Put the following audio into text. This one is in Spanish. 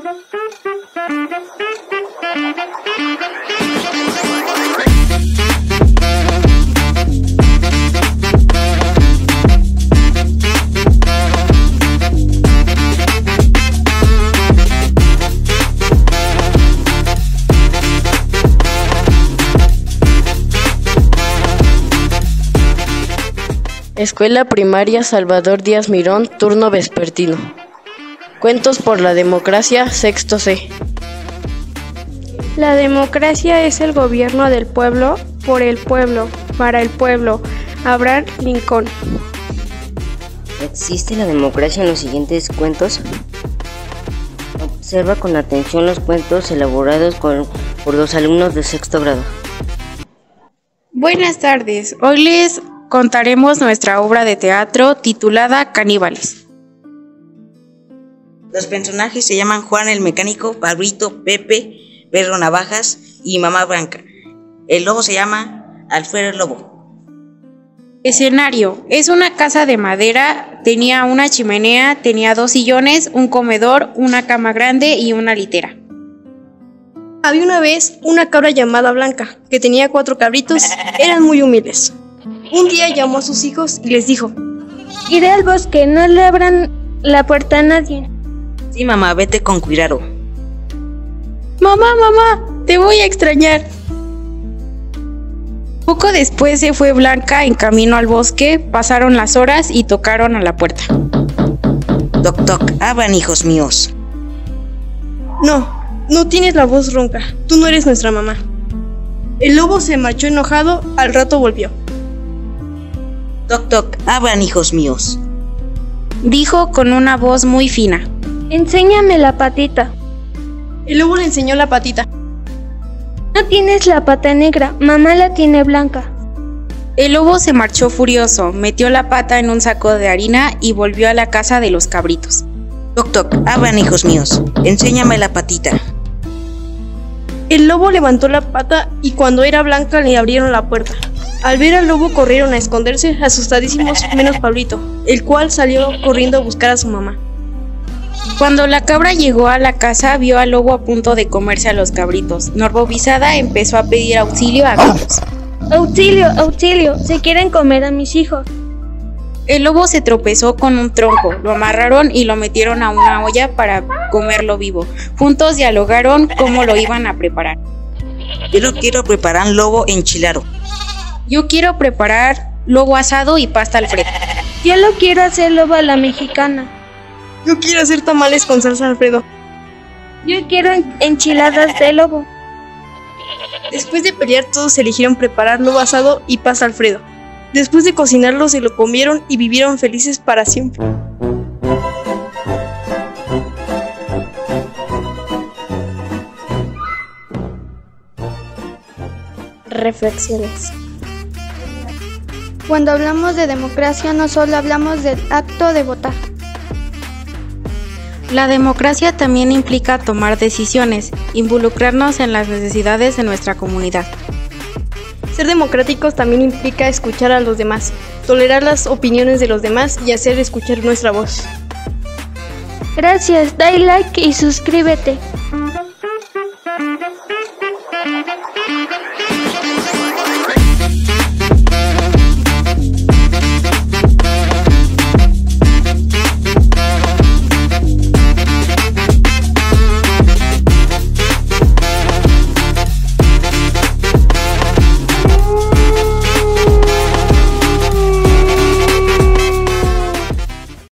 Escuela Primaria Salvador Díaz Mirón, turno vespertino. Cuentos por la democracia, sexto C. La democracia es el gobierno del pueblo, por el pueblo, para el pueblo. Abraham Lincoln. ¿Existe la democracia en los siguientes cuentos? Observa con atención los cuentos elaborados por los alumnos de sexto grado. Buenas tardes, hoy les contaremos nuestra obra de teatro titulada Caníbales. Los personajes se llaman Juan el Mecánico, Pablito, Pepe, Pedro Navajas y Mamá Blanca. El lobo se llama Alfredo el Lobo. Escenario: es una casa de madera, tenía una chimenea, tenía 2 sillones, un comedor, una cama grande y una litera. Había una vez una cabra llamada Blanca, que tenía 4 cabritos, eran muy humildes. Un día llamó a sus hijos y les dijo: iré al bosque, no le abran la puerta a nadie. Sí, mamá, vete con cuidado. Mamá, te voy a extrañar. Poco después se fue Blanca en camino al bosque, pasaron las horas y tocaron a la puerta. Toc, toc, abran, hijos míos. No tienes la voz ronca, tú no eres nuestra mamá. El lobo se marchó enojado, al rato volvió. Toc, toc, abran, hijos míos. Dijo con una voz muy fina: enséñame la patita. El lobo le enseñó la patita. No tienes la pata negra, mamá la tiene blanca. El lobo se marchó furioso, metió la pata en un saco de harina y volvió a la casa de los cabritos. Toc, toc, abran, hijos míos, enséñame la patita. El lobo levantó la pata y cuando era blanca le abrieron la puerta. Al ver al lobo corrieron a esconderse, asustadísimos, menos Pablito, el cual salió corriendo a buscar a su mamá. Cuando la cabra llegó a la casa, vio al lobo a punto de comerse a los cabritos. Norbovisada empezó a pedir auxilio a gritos. ¡Auxilio, auxilio! ¡Se quieren comer a mis hijos! El lobo se tropezó con un tronco, lo amarraron y lo metieron a una olla para comerlo vivo. Juntos dialogaron cómo lo iban a preparar. Yo quiero preparar lobo enchilado. Yo quiero preparar lobo asado y pasta Alfredo. Yo lo quiero hacer lobo a la mexicana. Yo quiero hacer tamales con salsa Alfredo. Yo quiero enchiladas de lobo. Después de pelear, todos eligieron preparar lobo asado y pasta Alfredo. Después de cocinarlo, se lo comieron y vivieron felices para siempre. Reflexiones. Cuando hablamos de democracia, no solo hablamos del acto de votar. La democracia también implica tomar decisiones, involucrarnos en las necesidades de nuestra comunidad. Ser democráticos también implica escuchar a los demás, tolerar las opiniones de los demás y hacer escuchar nuestra voz. Gracias, dale like y suscríbete.